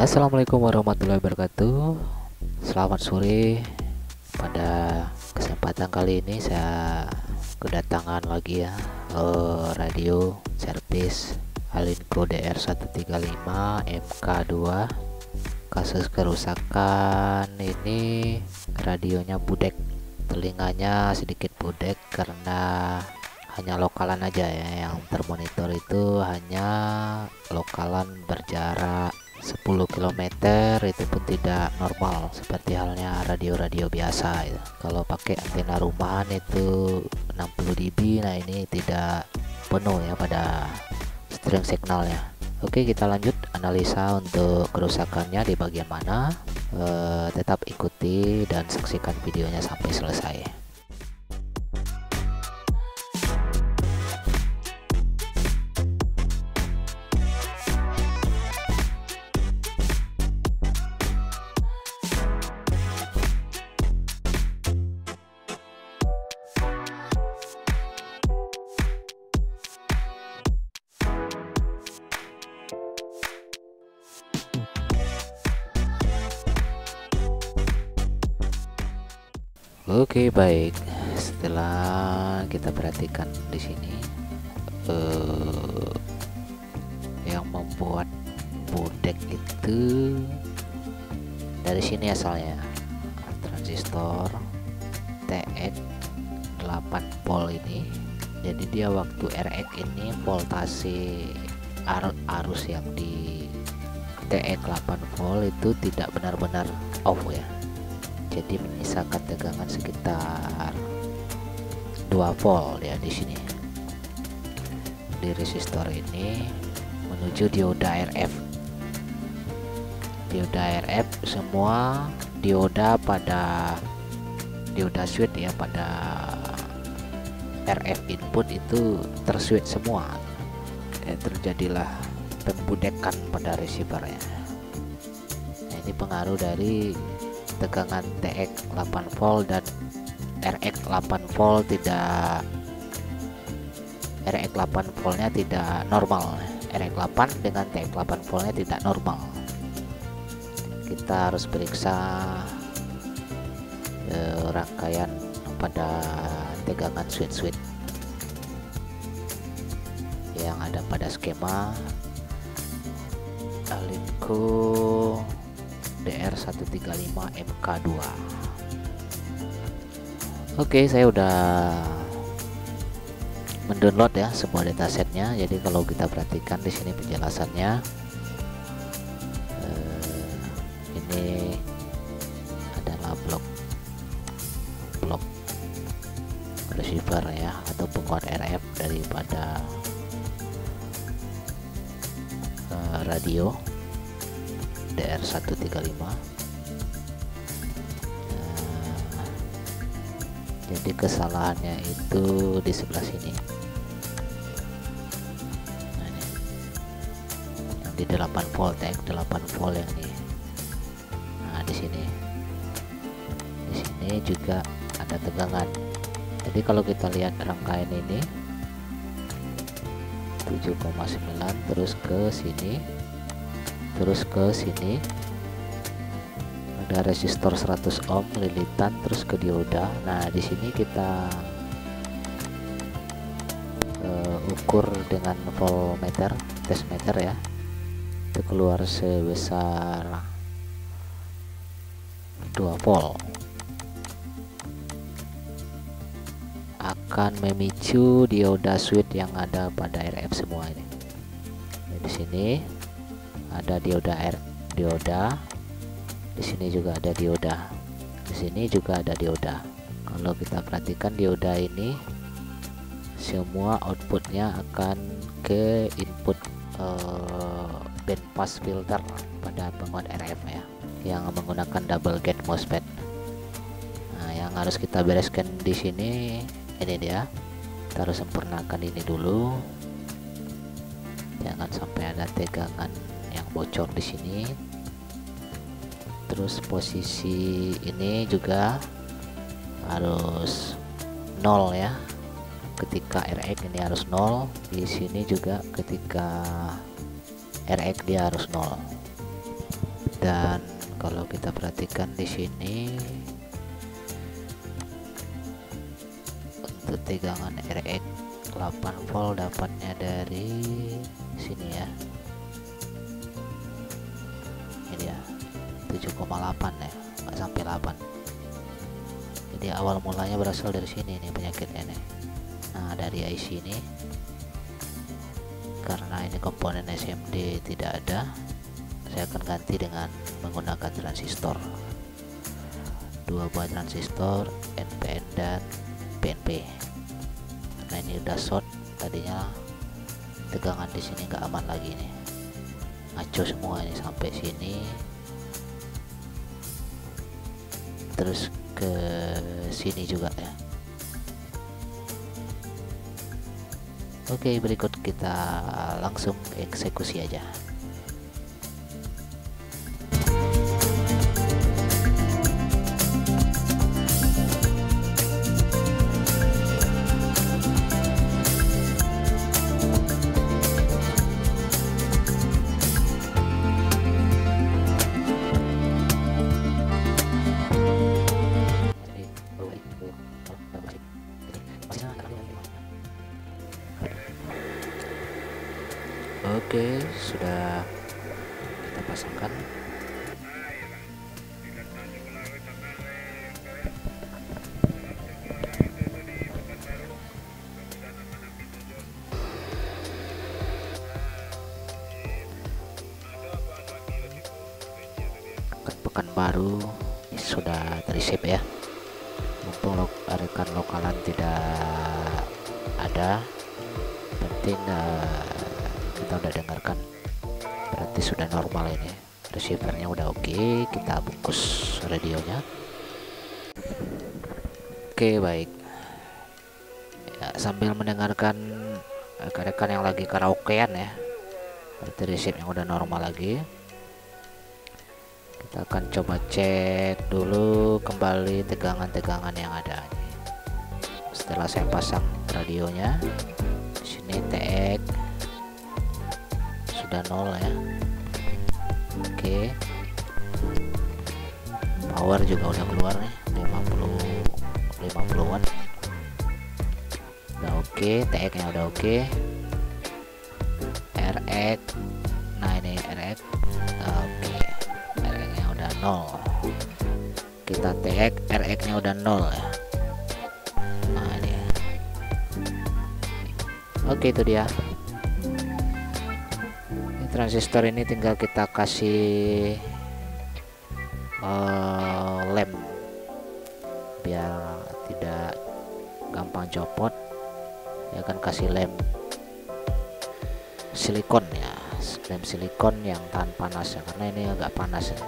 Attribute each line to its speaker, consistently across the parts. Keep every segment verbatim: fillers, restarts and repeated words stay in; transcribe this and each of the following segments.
Speaker 1: Assalamualaikum warahmatullahi wabarakatuh. Selamat sore. Pada kesempatan kali ini saya kedatangan lagi ya eh, radio servis Alinco D R seratus tiga puluh lima M K dua. Kasus kerusakan ini radionya budek, telinganya sedikit budek karena hanya lokalan aja ya, yang termonitor itu hanya lokalan berjarak sepuluh kilometer, itu pun tidak normal seperti halnya radio-radio biasa ya. Kalau pakai antena rumahan itu enam puluh dB, nah ini tidak penuh ya pada string signalnya. Oke, kita lanjut analisa untuk kerusakannya di bagian mana. E, tetap ikuti dan saksikan videonya sampai selesai. Oke, baik. Setelah kita perhatikan di sini, eh, yang membuat budek itu dari sini asalnya, transistor T X delapan volt ini. Jadi dia waktu R X ini voltase ar- arus yang di T X delapan volt itu tidak benar-benar off ya. Jadi menyisakan tegangan sekitar dua volt ya di sini. Di resistor ini menuju dioda R F. Dioda R F semua dioda pada dioda switch ya, pada R F input itu terswitch semua. Ya, terjadilah pembudekan pada receivernya. Nah, ini pengaruh dari tegangan T X delapan volt dan R X delapan volt tidak R X delapan voltnya tidak normal. R X delapan dengan T X delapan voltnya tidak normal. Kita harus periksa eh, rangkaian pada tegangan switch-switch yang ada pada skema Alinco D R seratus tiga puluh lima M K dua. Oke, saya udah mendownload ya sebuah datasetnya. Jadi kalau kita perhatikan di sini penjelasannya, eh, ini adalah blok blok receiver ya, atau penguat R F daripada eh, radio D R seratus tiga puluh lima. Nah, jadi kesalahannya itu di sebelah sini. Nah, ini yang di delapan volt, T X delapan volt yang ini. Nah, di sini. Di sini juga ada tegangan. Jadi kalau kita lihat rangkaian ini tujuh koma sembilan terus ke sini, terus ke sini ada resistor seratus ohm lilitan, terus ke dioda. Nah, di sini kita uh, ukur dengan voltmeter, test meter ya. Itu keluar sebesar dua volt. Akan memicu dioda switch yang ada pada R F semua ini. Nah, di sini ada dioda R dioda, di sini juga ada dioda, di sini juga ada dioda. Kalau kita perhatikan dioda ini semua outputnya akan ke input uh, band pass filter pada penguat R F ya, yang menggunakan double gate MOSFET. Nah, yang harus kita bereskan di sini ini dia. Kita harus sempurnakan ini dulu, jangan sampai ada tegangan yang bocor di sini. Terus posisi ini juga harus nol ya, ketika R X ini harus nol. Di sini juga ketika R X dia harus nol. Dan kalau kita perhatikan di sini untuk tegangan R X delapan volt dapatnya dari sini ya, ini dia tujuh koma delapan ya, nggak sampai delapan. Jadi awal mulanya berasal dari sini nih penyakitnya nih. Nah dari I C ini, karena ini komponen S M D tidak ada, saya akan ganti dengan menggunakan transistor, dua buah transistor N P N dan P N P. Nah ini udah short, tadinya tegangan di sini nggak aman lagi nih, ngaco semua ini sampai sini, terus ke sini juga ya. Oke, berikut kita langsung eksekusi aja. Oke, sudah kita pasangkan. Pekanbaru sudah terisip ya. Mumpung lo rekan lokalan tidak ada, penting uh, kita udah dengarkan, berarti sudah normal ini, receivernya udah oke. Okay. Kita bungkus radionya. Oke okay, baik ya, sambil mendengarkan rekan-rekan yang lagi karaokean ya, berarti receivernya udah normal lagi. Kita akan coba cek dulu kembali tegangan-tegangan yang ada. Setelah saya pasang radionya, di sini T X sudah nol ya. Oke, power juga udah keluar nih, lima puluh watt udah oke. T X nya udah oke. R X, nah ini R X oke, R X nya udah nol. Kita T X, R X nya udah nol ya. Nah ini oke, itu dia. Transistor ini tinggal kita kasih uh, lem biar tidak gampang copot. Ya akan kasih lem silikon ya, lem silikon yang tahan panas ya, karena ini agak panas ya.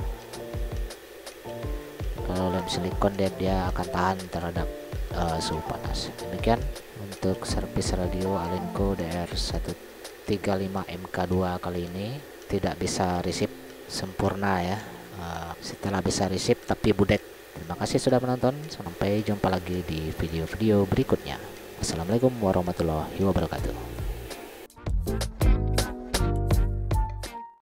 Speaker 1: Kalau lem silikon dia dia akan tahan terhadap uh, suhu panas. Demikian untuk servis radio Alinco D R satu tiga lima M K dua kali ini tidak bisa resip sempurna ya. Uh, setelah bisa resip tapi budet. Terima kasih sudah menonton, sampai jumpa lagi di video-video berikutnya. Assalamualaikum warahmatullahi wabarakatuh.